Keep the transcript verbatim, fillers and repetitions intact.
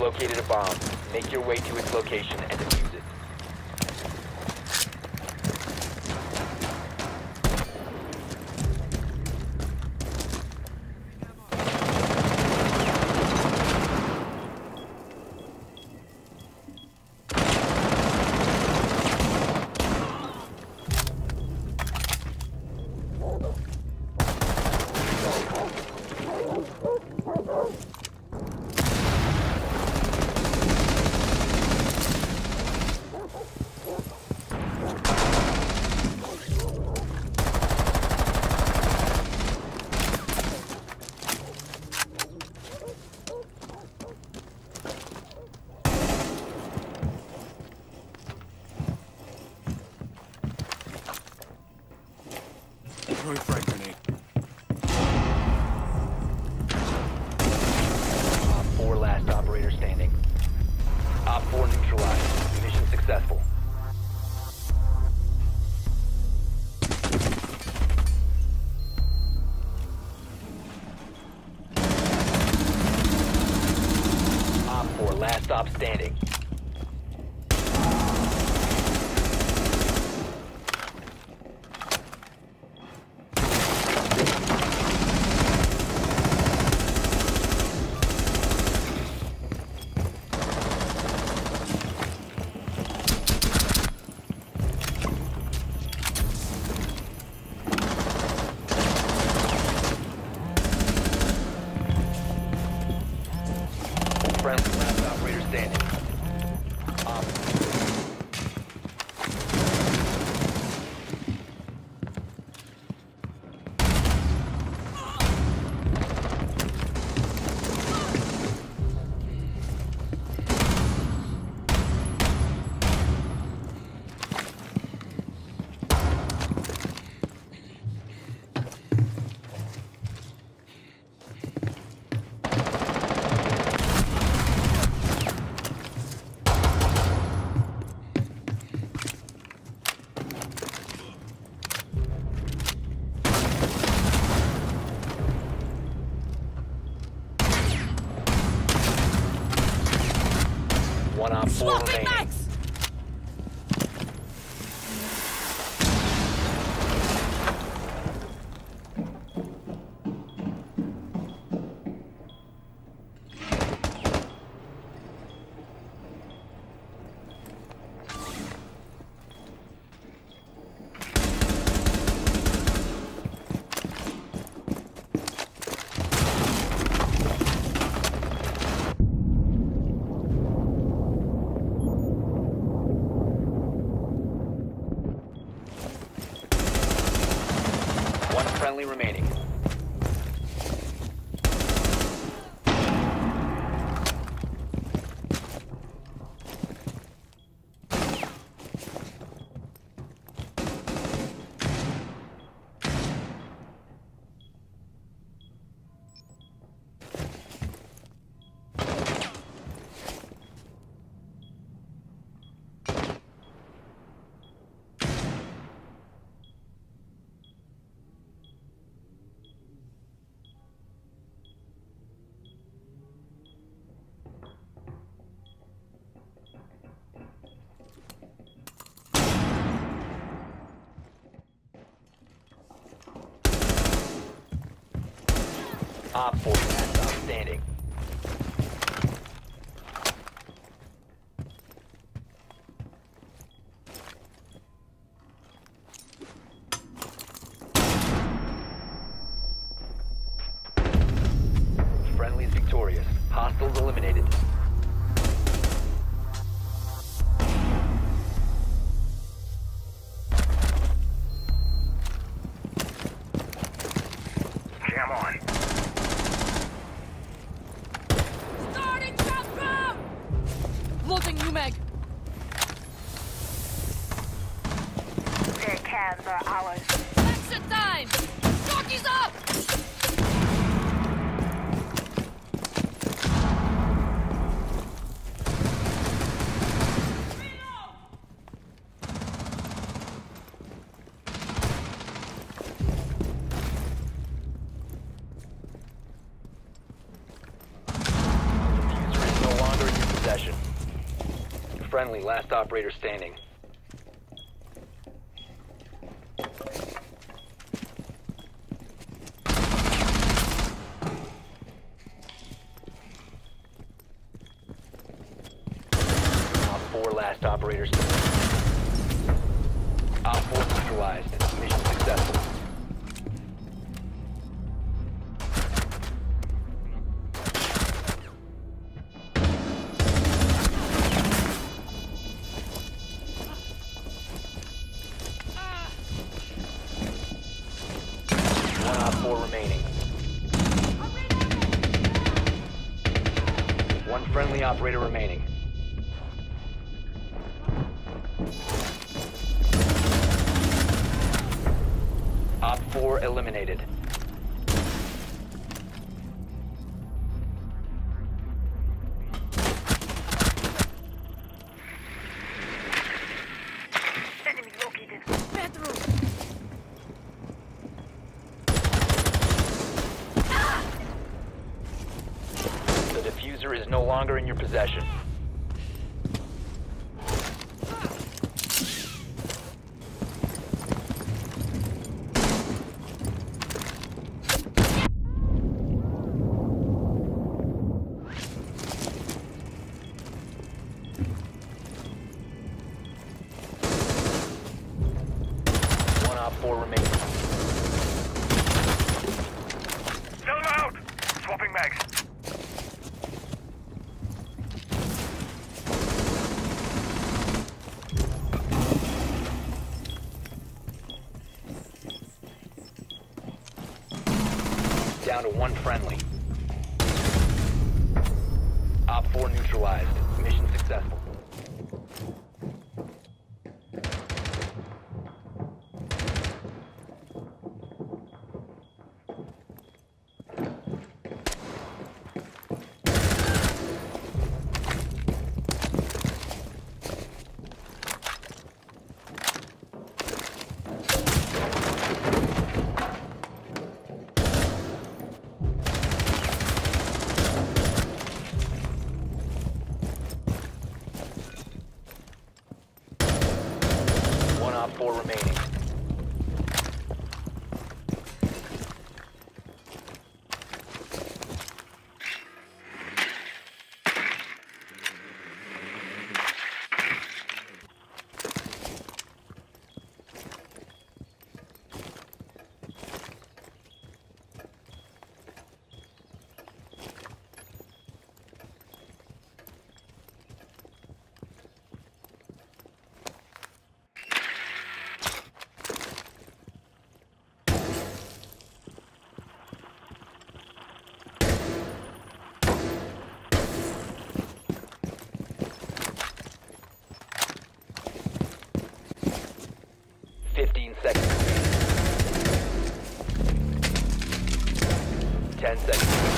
located a bomb. Make your way to its location and defuse it. Throwing frag grenade. Op four last operator standing. Op four neutralized. Mission successful. Op four last stop standing. Friendly last operator standing. Op. One op four Swapping remaining. mags! One friendly remaining. Op four last stop standing. Friendly's victorious. Hostiles eliminated. Jam on. Starting countdown! Loading new mag. Their cans are ours. Exit time! Jockey's up! User is no longer in your friendly, last operator standing. Op four, last operator standing. Op four neutralized. Mission successful. One Op four remaining. One friendly operator remaining. Op four eliminated. Enemy located. Bedroom. The diffuser is no longer in your possession. One Op four remaining. Sell them out! Swapping mags. Down to one friendly. Op four neutralized. Mission successful. One Op four remaining. Fifteen seconds. Ten seconds.